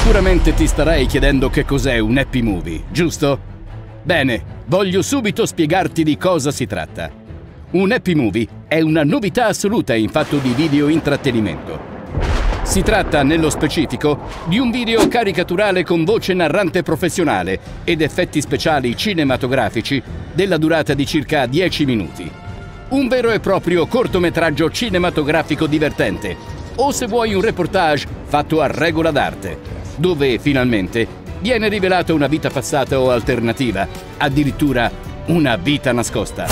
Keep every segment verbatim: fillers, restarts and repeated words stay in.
Sicuramente ti starai chiedendo che cos'è un Happy Movie, giusto? Bene, voglio subito spiegarti di cosa si tratta. Un Happy Movie è una novità assoluta in fatto di video intrattenimento. Si tratta, nello specifico, di un video caricaturale con voce narrante professionale ed effetti speciali cinematografici della durata di circa dieci minuti. Un vero e proprio cortometraggio cinematografico divertente, o se vuoi un reportage fatto a regola d'arte, dove finalmente viene rivelata una vita passata o alternativa, addirittura una vita nascosta.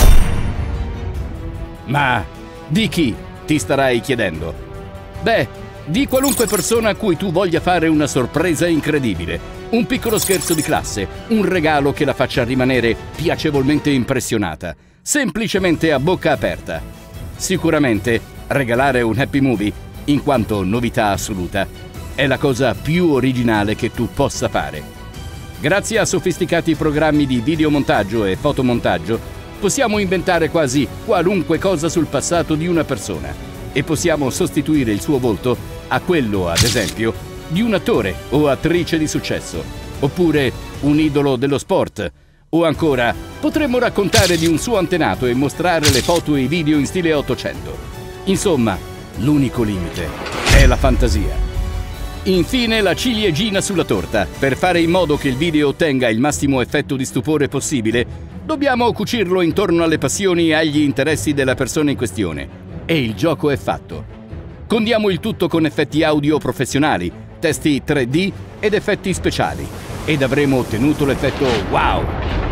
Ma di chi, ti starai chiedendo? Beh, di qualunque persona a cui tu voglia fare una sorpresa incredibile, un piccolo scherzo di classe, un regalo che la faccia rimanere piacevolmente impressionata, semplicemente a bocca aperta. Sicuramente regalare un Happy Movie, in quanto novità assoluta, è la cosa più originale che tu possa fare. Grazie a sofisticati programmi di videomontaggio e fotomontaggio, possiamo inventare quasi qualunque cosa sul passato di una persona e possiamo sostituire il suo volto a quello, ad esempio, di un attore o attrice di successo, oppure un idolo dello sport, o ancora potremmo raccontare di un suo antenato e mostrare le foto e i video in stile ottocento. Insomma, l'unico limite è la fantasia. Infine, la ciliegina sulla torta. Per fare in modo che il video ottenga il massimo effetto di stupore possibile, dobbiamo cucirlo intorno alle passioni e agli interessi della persona in questione. E il gioco è fatto. Condiamo il tutto con effetti audio professionali, testi tre D ed effetti speciali, ed avremo ottenuto l'effetto wow!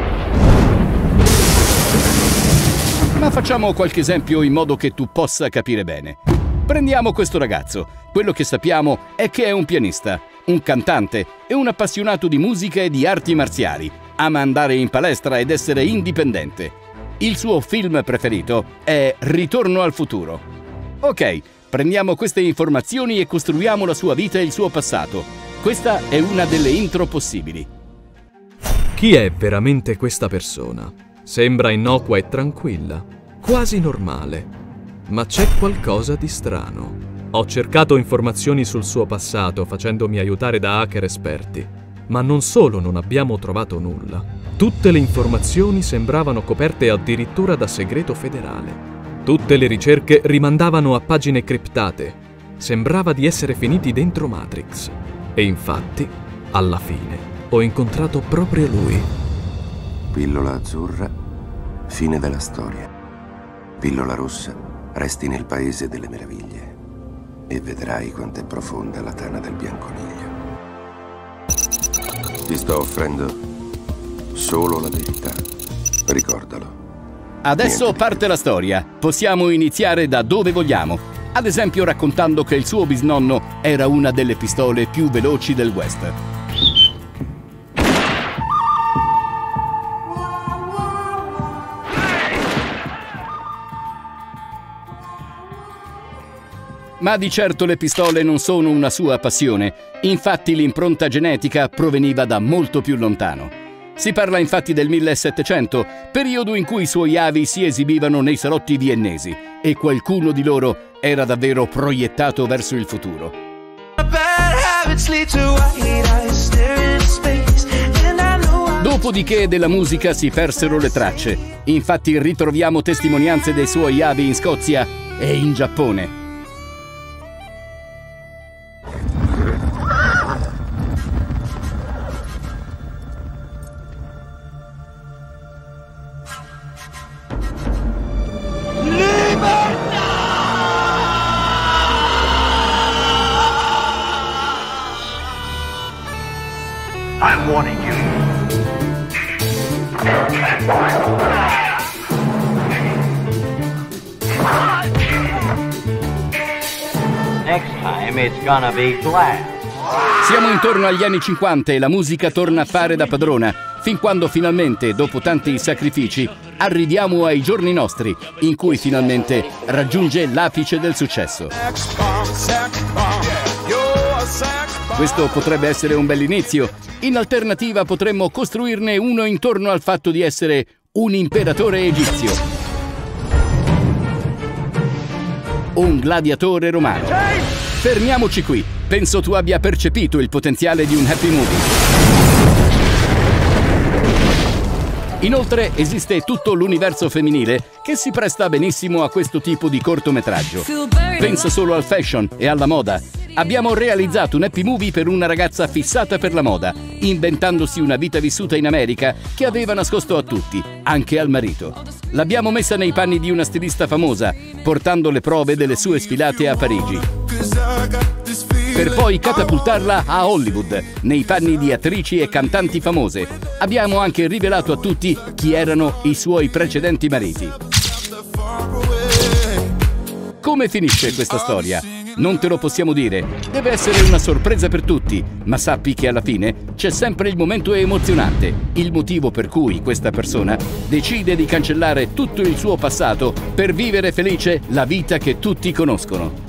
Ma facciamo qualche esempio in modo che tu possa capire bene. Prendiamo questo ragazzo. Quello che sappiamo è che è un pianista, un cantante e un appassionato di musica e di arti marziali. Ama andare in palestra ed essere indipendente. Il suo film preferito è Ritorno al futuro. Ok, prendiamo queste informazioni e costruiamo la sua vita e il suo passato. Questa è una delle intro possibili. Chi è veramente questa persona? Sembra innocua e tranquilla, quasi normale, ma c'è qualcosa di strano. Ho cercato informazioni sul suo passato facendomi aiutare da hacker esperti, ma non solo non abbiamo trovato nulla. Tutte le informazioni sembravano coperte addirittura da segreto federale. Tutte le ricerche rimandavano a pagine criptate. Sembrava di essere finiti dentro Matrix. E infatti, alla fine, ho incontrato proprio lui. Pillola azzurra, fine della storia. Pillola rossa, resti nel paese delle meraviglie e vedrai quanto è profonda la tana del bianconiglio. Ti sto offrendo solo la verità. Ricordalo. Adesso Niente. parte la storia. Possiamo iniziare da dove vogliamo. Ad esempio raccontando che il suo bisnonno era una delle pistole più veloci del West. Ma di certo le pistole non sono una sua passione. Infatti l'impronta genetica proveniva da molto più lontano. Si parla infatti del millesettecento, periodo in cui i suoi avi si esibivano nei salotti viennesi e qualcuno di loro era davvero proiettato verso il futuro. Dopodiché della musica si persero le tracce. Infatti ritroviamo testimonianze dei suoi avi in Scozia e in Giappone. I'm warning you. Next time it's gonna be glass. Siamo intorno agli anni cinquanta e la musica torna a fare da padrona, fin quando finalmente, dopo tanti sacrifici, arriviamo ai giorni nostri, in cui finalmente raggiunge l'apice del successo. Questo potrebbe essere un bell'inizio. In alternativa potremmo costruirne uno intorno al fatto di essere un imperatore egizio, un gladiatore romano, Fermiamoci qui. Penso tu abbia percepito il potenziale di un happy movie. Inoltre esiste tutto l'universo femminile che si presta benissimo a questo tipo di cortometraggio. Pensa solo al fashion e alla moda. Abbiamo realizzato un happy movie per una ragazza fissata per la moda, inventandosi una vita vissuta in America che aveva nascosto a tutti, anche al marito. L'abbiamo messa nei panni di una stilista famosa, portando le prove delle sue sfilate a Parigi, per poi catapultarla a Hollywood, nei panni di attrici e cantanti famose. Abbiamo anche rivelato a tutti chi erano i suoi precedenti mariti. Come finisce questa storia? Non te lo possiamo dire, deve essere una sorpresa per tutti, ma sappi che alla fine c'è sempre il momento emozionante, il motivo per cui questa persona decide di cancellare tutto il suo passato per vivere felice la vita che tutti conoscono.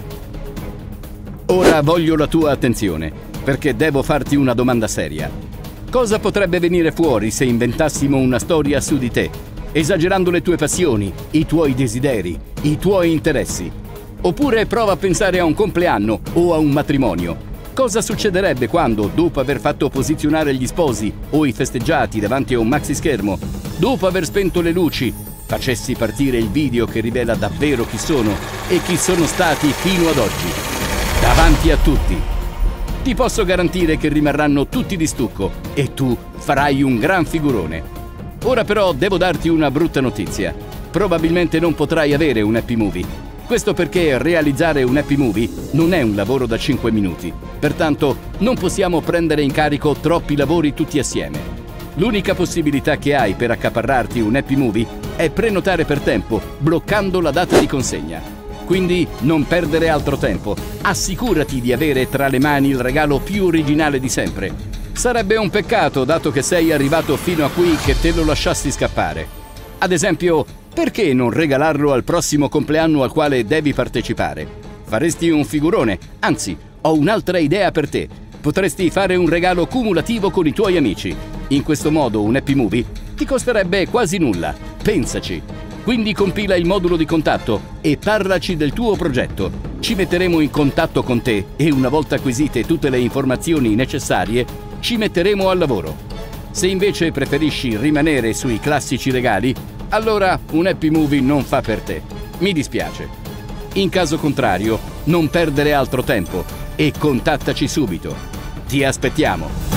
Ora voglio la tua attenzione, perché devo farti una domanda seria. Cosa potrebbe venire fuori se inventassimo una storia su di te, esagerando le tue passioni, i tuoi desideri, i tuoi interessi? Oppure prova a pensare a un compleanno o a un matrimonio. Cosa succederebbe quando, dopo aver fatto posizionare gli sposi o i festeggiati davanti a un maxi schermo, dopo aver spento le luci, facessi partire il video che rivela davvero chi sono e chi sono stati fino ad oggi, davanti a tutti? Ti posso garantire che rimarranno tutti di stucco e tu farai un gran figurone. Ora però devo darti una brutta notizia. Probabilmente non potrai avere un happy movie. Questo perché realizzare un happy movie non è un lavoro da cinque minuti. Pertanto non possiamo prendere in carico troppi lavori tutti assieme. L'unica possibilità che hai per accaparrarti un happy movie è prenotare per tempo, bloccando la data di consegna. Quindi non perdere altro tempo. Assicurati di avere tra le mani il regalo più originale di sempre. Sarebbe un peccato, dato che sei arrivato fino a qui, che te lo lasciassi scappare. Ad esempio, perché non regalarlo al prossimo compleanno al quale devi partecipare? Faresti un figurone. Anzi, ho un'altra idea per te. Potresti fare un regalo cumulativo con i tuoi amici. In questo modo un happy movie ti costerebbe quasi nulla. Pensaci. Quindi compila il modulo di contatto e parlaci del tuo progetto. Ci metteremo in contatto con te e una volta acquisite tutte le informazioni necessarie, ci metteremo al lavoro. Se invece preferisci rimanere sui classici regali, allora un happy movie non fa per te. Mi dispiace. In caso contrario, non perdere altro tempo e contattaci subito. Ti aspettiamo.